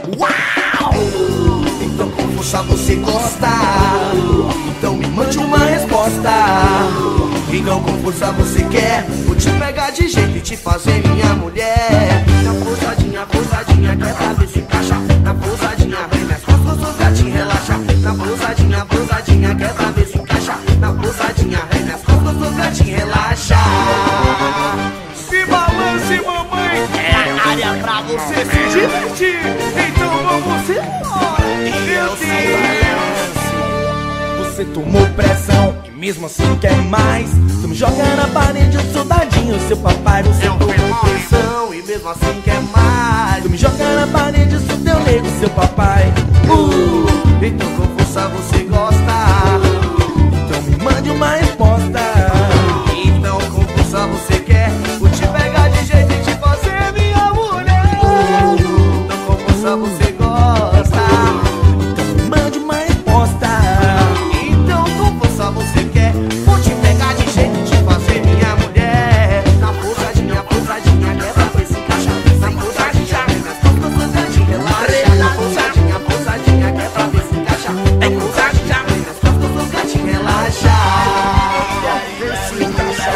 Uau! Então com força você gosta, então me mande uma resposta. Então com força você quer, vou te pegar de jeito e te fazer minha mulher. Na pousadinha, pousadinha, quer pra ver se encaixa. Na pousadinha, vem minhas costas, sou gatinho, relaxa. Na pousadinha, pousadinha, quer pra ver se encaixa. Na pousadinha, vem minhas costas, sou gatinho, relaxa. Se balance, mamãe, é a área pra você se divertir. Então vamos embora. Eu sei. Você tomou pressão e mesmo assim quer mais. Tu me joga na parede, eu sou dadinho, seu papai. Você tomou pressão E mesmo assim quer mais. tu me joga na parede, eu sou teu nego, seu papai. Então com força você gosta, Então me mande uma resposta. então com força você quer, vou te pegar de jeito e te fazer minha mulher. Então com força você gosta, Então me mande uma resposta. então com força você quer, vou te pegar de jeito e te fazer minha mulher. Na pousadinha, pousadinha, quer pra ver se encaixa. Na pousadinha, nas costas do gatinho, relaxa. Na pousadinha, pousadinha, quer pra ver se encaixa. Na pousadinha, nas costas do gatinho, relaxa. Vê se encaixa.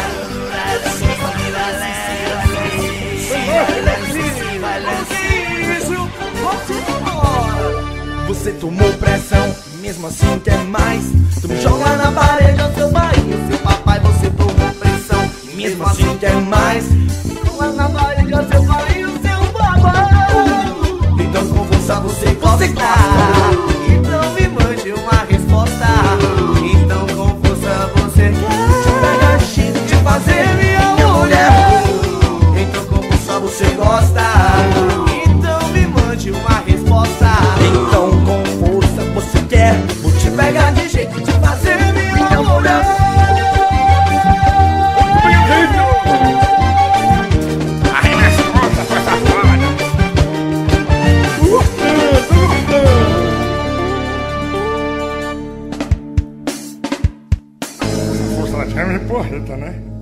Você tomou pressão e mesmo assim quer mais. Tu me joga na parede, eu sou bainho, Seu papai, você tomou pressão, e mesmo assim quer mais. lá na barriga, seu pai e o seu babão. Então com força você gosta, então me mande uma resposta. Então com força você quer, Pega X de fazer minha mulher. Então com força você gosta, então me mande uma resposta. Então com força você quer. Vou te pegar de jeito de fazer minha mulher. Arremessa conta com essa foda. Essa força latina é meio porreta, né?